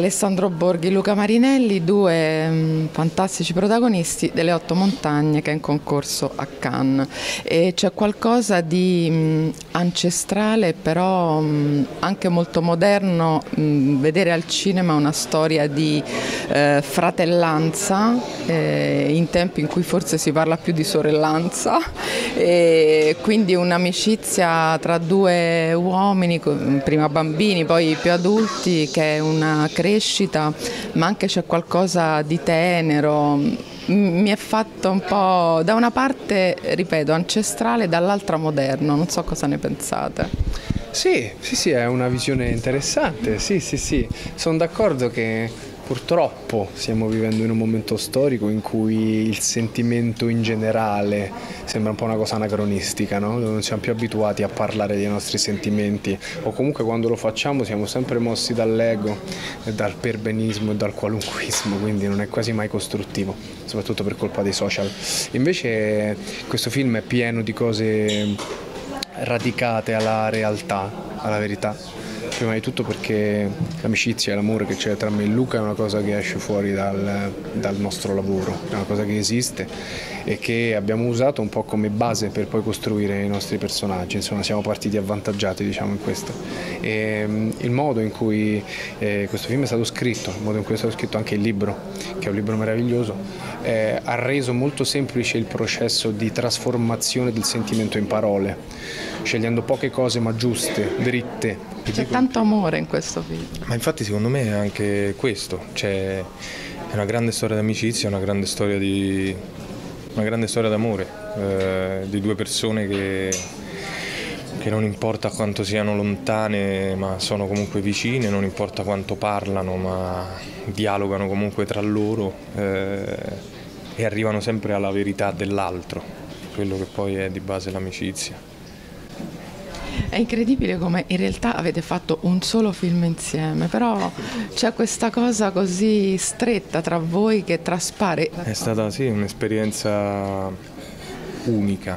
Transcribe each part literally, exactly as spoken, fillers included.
Alessandro Borghi, Luca Marinelli, due mh, fantastici protagonisti delle Otto Montagne che è in concorso a Cannes. E c'è qualcosa di mh, ancestrale, però mh, anche molto moderno, mh, vedere al cinema una storia di eh, fratellanza, eh, in tempi in cui forse si parla più di sorellanza, e quindi un'amicizia tra due uomini, prima bambini, poi più adulti, che è una crescita, ma anche c'è qualcosa di tenero. Mi è fatto un po', da una parte, ripeto, ancestrale, dall'altra moderno, non so cosa ne pensate. Sì, sì, sì, è una visione interessante, sì, sì, sì, sono d'accordo che purtroppo stiamo vivendo in un momento storico in cui il sentimento in generale sembra un po' una cosa anacronistica, no? Non siamo più abituati a parlare dei nostri sentimenti, o comunque quando lo facciamo siamo sempre mossi dall'ego, dal perbenismo e dal qualunquismo, quindi non è quasi mai costruttivo, soprattutto per colpa dei social. Invece questo film è pieno di cose radicate alla realtà, alla verità. Prima di tutto perché l'amicizia e l'amore che c'è tra me e Luca è una cosa che esce fuori dal, dal nostro lavoro, è una cosa che esiste e che abbiamo usato un po' come base per poi costruire i nostri personaggi. Insomma, siamo partiti avvantaggiati, diciamo, in questo. E, il modo in cui eh, questo film è stato scritto, il modo in cui è stato scritto anche il libro, che è un libro meraviglioso, eh, ha reso molto semplice il processo di trasformazione del sentimento in parole, scegliendo poche cose ma giuste, dritte. C'è tanto amore in questo film. Ma infatti secondo me è anche questo, cioè è una grande storia d'amicizia, una grande storia di una grande storia d'amore, eh, di due persone che, che non importa quanto siano lontane, ma sono comunque vicine, non importa quanto parlano, ma dialogano comunque tra loro, eh, e arrivano sempre alla verità dell'altro, quello che poi è di base l'amicizia. È incredibile come in realtà avete fatto un solo film insieme, però c'è questa cosa così stretta tra voi che traspare. È stata sì un'esperienza unica,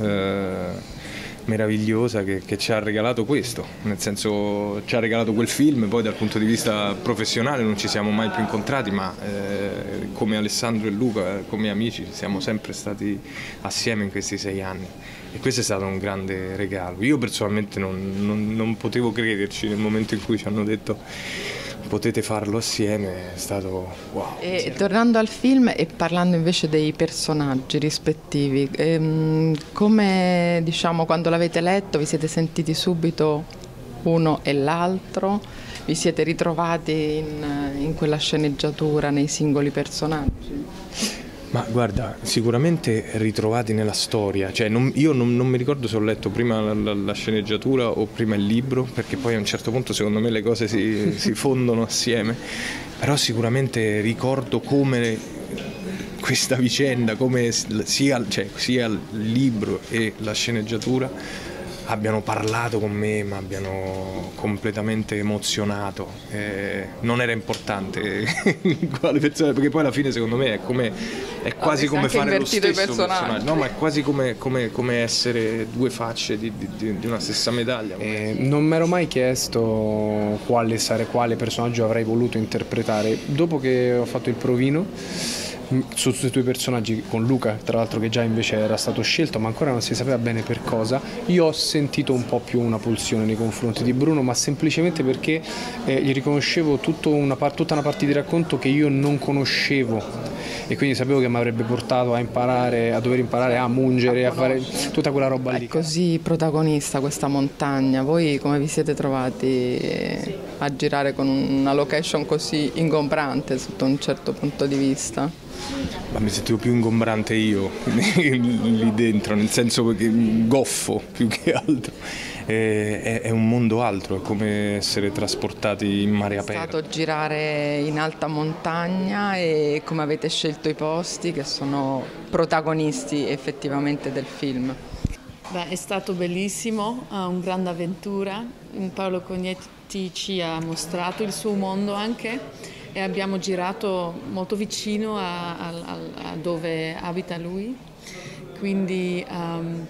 eh, meravigliosa, che, che ci ha regalato questo, nel senso ci ha regalato quel film. Poi dal punto di vista professionale non ci siamo mai più incontrati, ma eh, come Alessandro e Luca, come amici, siamo sempre stati assieme in questi sei anni. E questo è stato un grande regalo. Io personalmente non, non, non potevo crederci nel momento in cui ci hanno detto potete farlo assieme, è stato wow. E tornando al film e parlando invece dei personaggi rispettivi, ehm, come, diciamo, quando l'avete letto vi siete sentiti subito uno e l'altro? Vi siete ritrovati in, in quella sceneggiatura, nei singoli personaggi? Ma guarda, sicuramente ritrovati nella storia, cioè non, io non, non mi ricordo se ho letto prima la, la, la sceneggiatura o prima il libro, perché poi a un certo punto secondo me le cose si, si fondono assieme, però sicuramente ricordo come questa vicenda, come sia, cioè, sia il libro e la sceneggiatura abbiano parlato con me, mi abbiano completamente emozionato. Eh, non era importante quale persona, perché poi alla fine secondo me è, come, è quasi come fare lo stesso personaggio, no, ma è quasi come, come, come essere due facce di, di, di una stessa medaglia. Eh, non mi ero mai chiesto quale, sare, quale personaggio avrei voluto interpretare. Dopo che ho fatto il provino su tutti i tuoi personaggi, con Luca tra l'altro, che già invece era stato scelto ma ancora non si sapeva bene per cosa, io ho sentito un po' più una pulsione nei confronti di Bruno, ma semplicemente perché eh, gli riconoscevo tutta una, tutta una parte di racconto che io non conoscevo e quindi sapevo che mi avrebbe portato a imparare, a dover imparare a mungere, a fare tutta quella roba lì. È così protagonista questa montagna, voi come vi siete trovati a girare con una location così ingombrante sotto un certo punto di vista? Ma mi sentivo più ingombrante io lì dentro, nel senso che goffo più che altro. È, è un mondo altro, è come essere trasportati in mare aperto. È stato girare in alta montagna, e come avete scelto i posti che sono protagonisti effettivamente del film? Beh, è stato bellissimo, una grande avventura. Paolo Cognetti ci ha mostrato il suo mondo anche, e abbiamo girato molto vicino a, a, a dove abita lui, quindi um,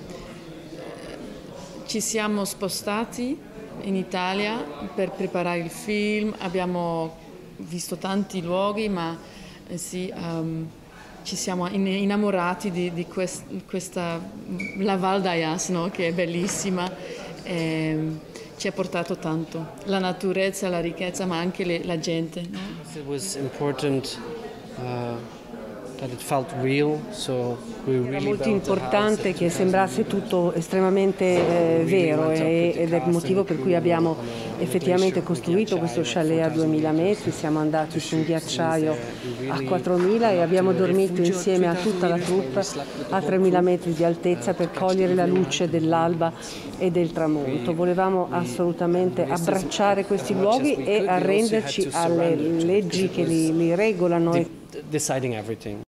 ci siamo spostati in Italia per preparare il film, abbiamo visto tanti luoghi, ma eh, sì, um, ci siamo innamorati di, di quest, questa la Val d'Ayas, no? Che è bellissima, e ci ha portato tanto, la naturalezza, la ricchezza, ma anche le, la gente. No? It was important, uh... That it felt real, so we really Era molto importante che sembrasse tutto estremamente eh, vero e, ed è il motivo per cui abbiamo effettivamente costruito questo chalet a duemila metri, siamo andati su un ghiacciaio a quattromila e abbiamo dormito insieme a tutta la troupe a tremila metri di altezza per cogliere la luce dell'alba e del tramonto. Volevamo assolutamente abbracciare questi luoghi e arrenderci alle leggi che li, li regolano. Deciding everything.